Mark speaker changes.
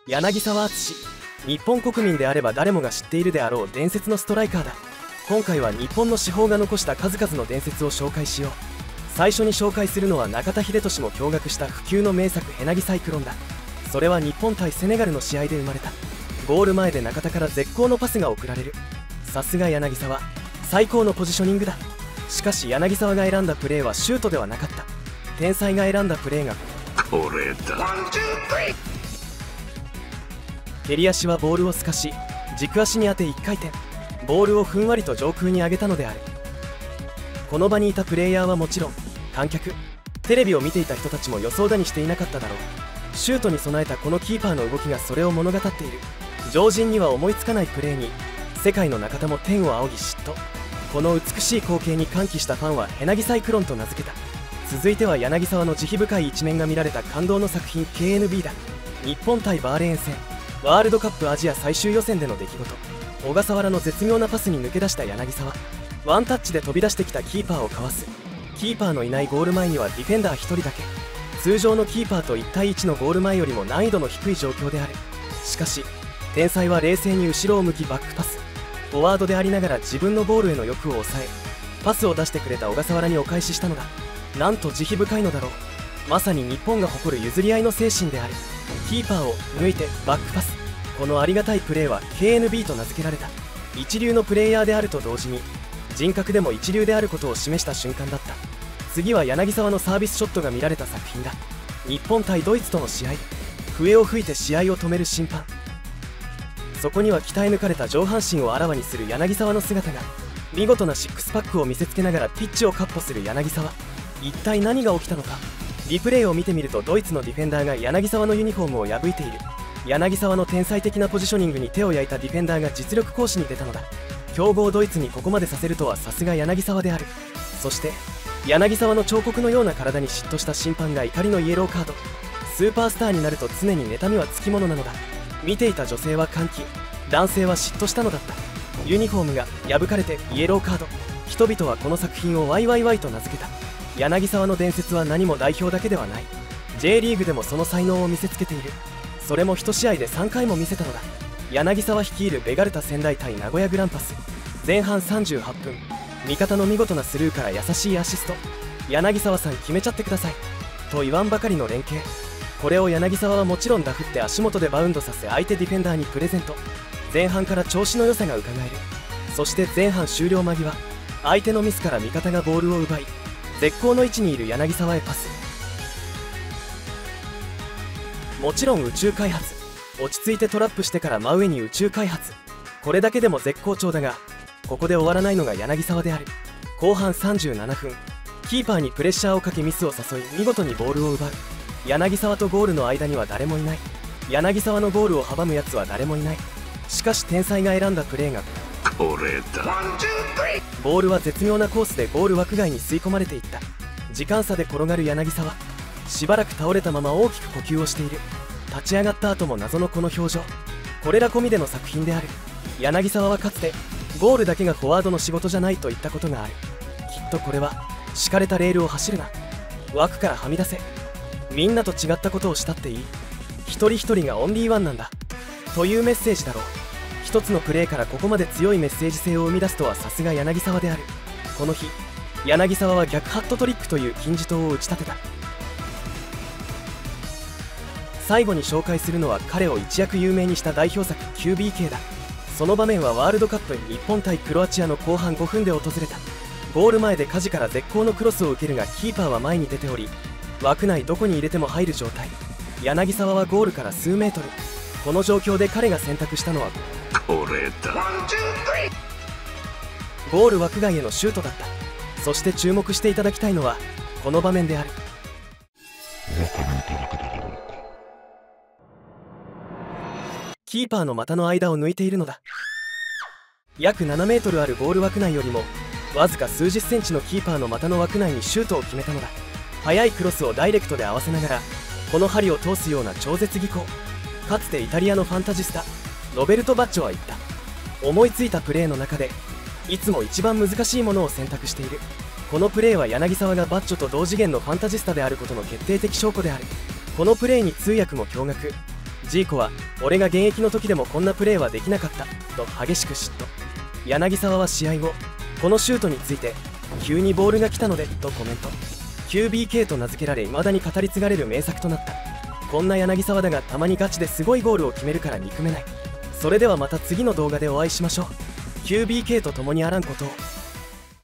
Speaker 1: 柳沢敦。日本国民であれば誰もが知っているであろう伝説のストライカーだ。今回は日本の至宝が残した数々の伝説を紹介しよう。最初に紹介するのは中田英寿も驚愕した不朽の名作ヘナギサイクロンだ。それは日本対セネガルの試合で生まれた。ゴール前で中田から絶好のパスが送られる。さすが柳沢、最高のポジショニングだ。しかし柳沢が選んだプレーはシュートではなかった。天才が選んだプレーが
Speaker 2: これだ。
Speaker 1: 蹴り足はボールを透かし、軸足に当て1回転、ボールをふんわりと上空に上げたのである。この場にいたプレイヤーはもちろん観客、テレビを見ていた人たちも予想だにしていなかっただろう。シュートに備えたこのキーパーの動きがそれを物語っている。常人には思いつかないプレーに世界の中田も天を仰ぎ嫉妬。この美しい光景に歓喜したファンはヘナギサイクロンと名付けた。続いては柳沢の慈悲深い一面が見られた感動の作品 KNB だ。日本対バーレーン戦、ワールドカップアジア最終予選での出来事。小笠原の絶妙なパスに抜け出した柳沢、ワンタッチで飛び出してきたキーパーをかわす。キーパーのいないゴール前にはディフェンダー1人だけ。通常のキーパーと1対1のゴール前よりも難易度の低い状況である。しかし天才は冷静に後ろを向きバックパス。フォワードでありながら自分のゴールへの欲を抑え、パスを出してくれた小笠原にお返ししたのだ。なんと慈悲深いのだろう。まさに日本が誇る譲り合いの精神である。キーパーを抜いてバックパス。このありがたいプレーは KNB と名付けられた。一流のプレイヤーであると同時に人格でも一流であることを示した瞬間だった。次は柳沢のサービスショットが見られた作品だ。日本対ドイツとの試合、笛を吹いて試合を止める審判。そこには鍛え抜かれた上半身をあらわにする柳沢の姿が。見事なシックスパックを見せつけながらピッチを闊歩する柳沢。一体何が起きたのか。リプレイを見てみるとドイツのディフェンダーが柳沢のユニフォームを破いている。柳沢の天才的なポジショニングに手を焼いたディフェンダーが実力行使に出たのだ。強豪ドイツにここまでさせるとはさすが柳沢である。そして柳沢の彫刻のような体に嫉妬した審判が怒りのイエローカード。スーパースターになると常に妬みはつきものなのだ。見ていた女性は歓喜、男性は嫉妬したのだった。ユニフォームが破かれてイエローカード。人々はこの作品を YYY と名付けた。柳沢の伝説は何も代表だけではない。 J リーグでもその才能を見せつけている。それも1試合で3回も見せたのだ。柳沢率いるベガルタ仙台対名古屋グランパス。前半38分、味方の見事なスルーから優しいアシスト。柳沢さん決めちゃってくださいと言わんばかりの連携。これを柳沢はもちろんダフって足元でバウンドさせ相手ディフェンダーにプレゼント。前半から調子の良さがうかがえる。そして前半終了間際、相手のミスから味方がボールを奪い絶好の位置にいる柳沢へパス。もちろん宇宙開発、落ち着いてトラップしてから真上に宇宙開発。これだけでも絶好調だが、ここで終わらないのが柳沢である。後半37分、キーパーにプレッシャーをかけミスを誘い見事にボールを奪う。柳沢とゴールの間には誰もいない。柳沢のゴールを阻むやつは誰もいない。しかし天才が選んだプレーが
Speaker 2: これだ。
Speaker 1: ボールは絶妙なコースでゴール枠外に吸い込まれていった。時間差で転がる柳沢、しばらく倒れたまま大きく呼吸をしている。立ち上がった後も謎のこの表情。これら込みでの作品である。柳沢はかつてゴールだけがフォワードの仕事じゃないと言ったことがある。きっとこれは敷かれたレールを走るな、枠からはみ出せ、みんなと違ったことをしたっていい、一人一人がオンリーワンなんだというメッセージだろう。一つのプレーからここまで強いメッセージ性を生み出すとはさすが柳沢である。この日柳沢は逆ハットトリックという金字塔を打ち立てた。最後に紹介するのは彼を一躍有名にした代表作 QBK だ。その場面はワールドカップ日本対クロアチアの後半5分で訪れた。ゴール前で梶から絶好のクロスを受けるがキーパーは前に出ており、枠内どこに入れても入る状態。柳沢はゴールから数メートル。この状況で彼が選択したのは
Speaker 2: これだ。
Speaker 1: ゴール枠外へのシュートだった。そして注目していただきたいのはこの場面である。キーパーの股の間を抜いているのだ。約7メートルあるゴール枠内よりもわずか数十センチのキーパーの股の枠内にシュートを決めたのだ。速いクロスをダイレクトで合わせながらこの針を通すような超絶技巧。かつてイタリアのファンタジスタロベルト・バッジョは言った。思いついたプレーの中でいつも一番難しいものを選択している。このプレーは柳沢がバッジョと同次元のファンタジスタであることの決定的証拠である。このプレーに通訳も驚愕。 ジーコは俺が現役の時でもこんなプレーはできなかったと激しく嫉妬。柳沢は試合後、このシュートについて急にボールが来たのでとコメント。 QBK と名付けられ未だに語り継がれる名作となった。こんな柳沢だがたまにガチですごいゴールを決めるから憎めない。それではまた次の動画でお会いしましょう。QBK と共にあらんことを。